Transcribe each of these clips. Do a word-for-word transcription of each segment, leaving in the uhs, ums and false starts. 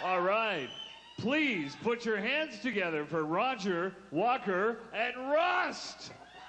All right. Please put your hands together for Rodger, Walker, and Rust.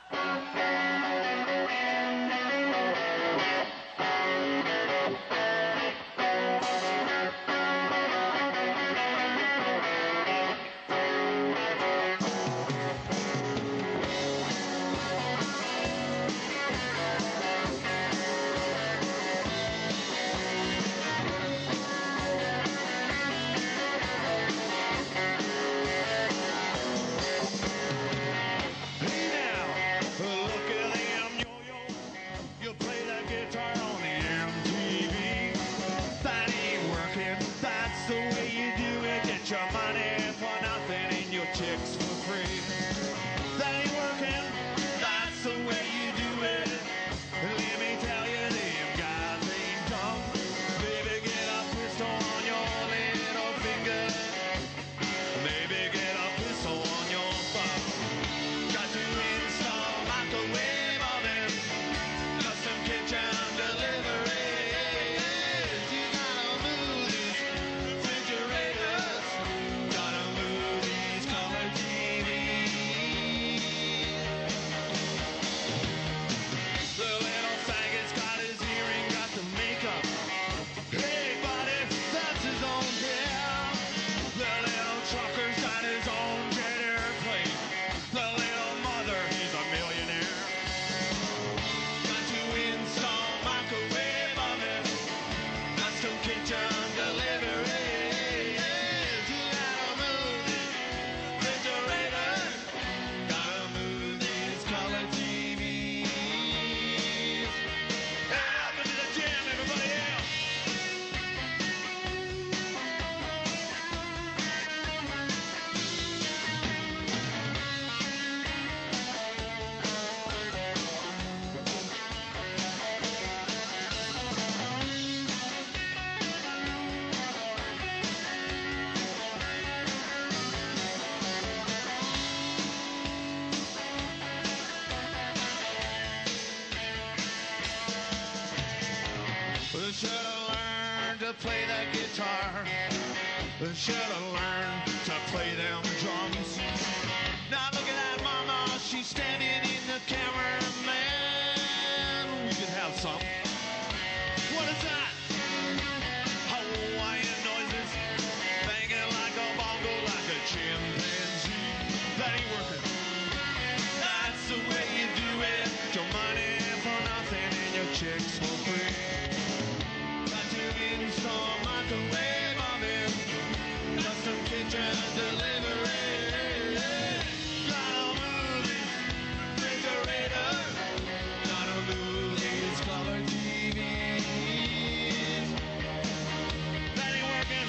Play that guitar, should have learned to play them drums. Now look at that mama, she's standing in the cameraman. We could have some. What is that? Hawaiian noises, banging like a bongo, like a chimpanzee. That ain't working. That's the way you do it. Your money for nothing and your chicks for free. Install microwave oven, custom kitchen delivery. Got a movie refrigerator, got a movies color T Vs. That ain't working.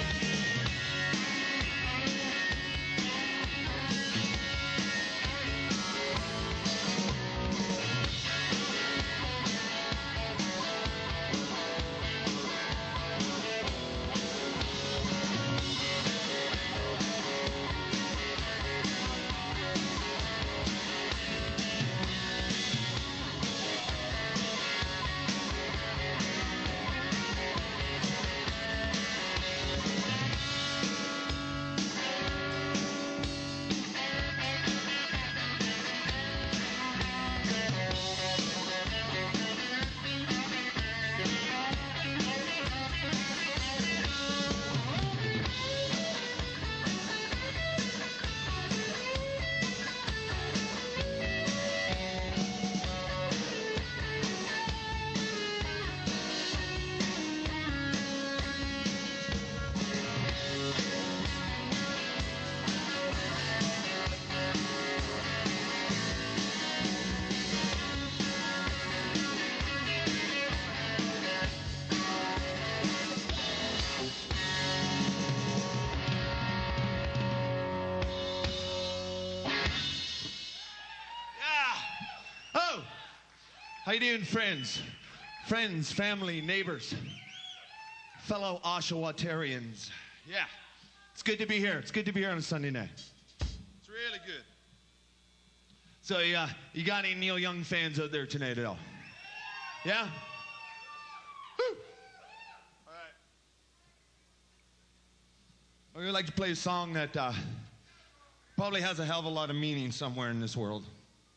How you doing, friends? Friends, family, neighbors, fellow Oshawatarians. Yeah, it's good to be here. It's good to be here on a Sunday night. It's really good. So, yeah, you got any Neil Young fans out there tonight at all? Yeah? Woo! All right. We would like to play a song that uh, probably has a hell of a lot of meaning somewhere in this world.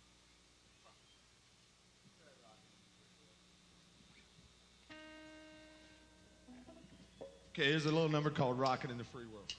Okay, here's a little number called Rockin' in the Free World.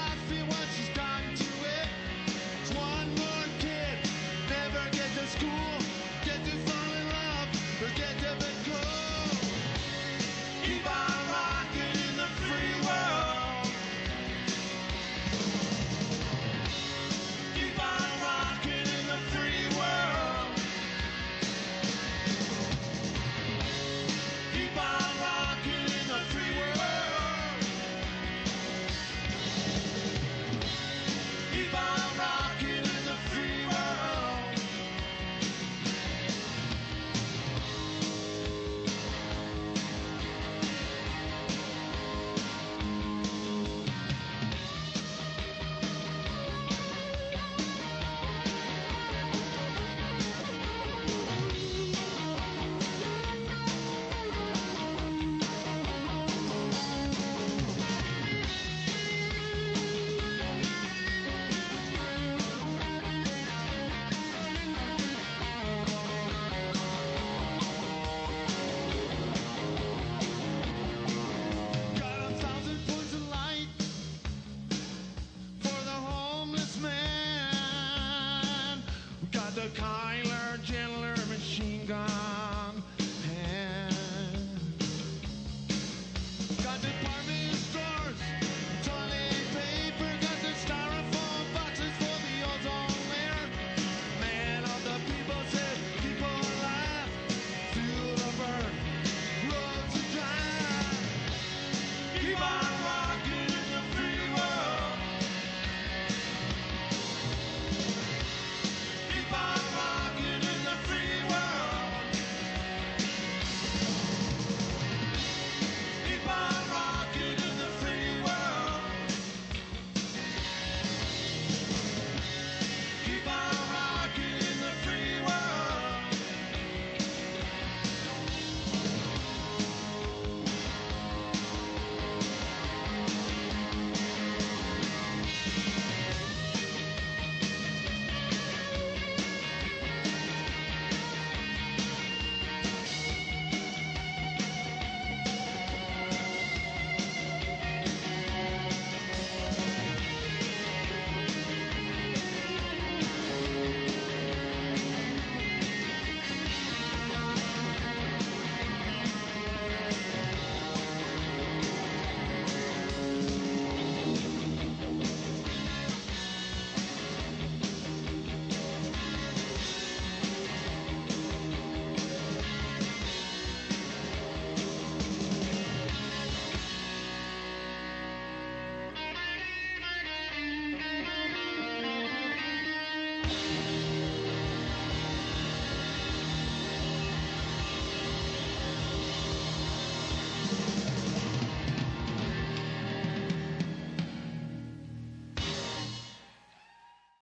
School.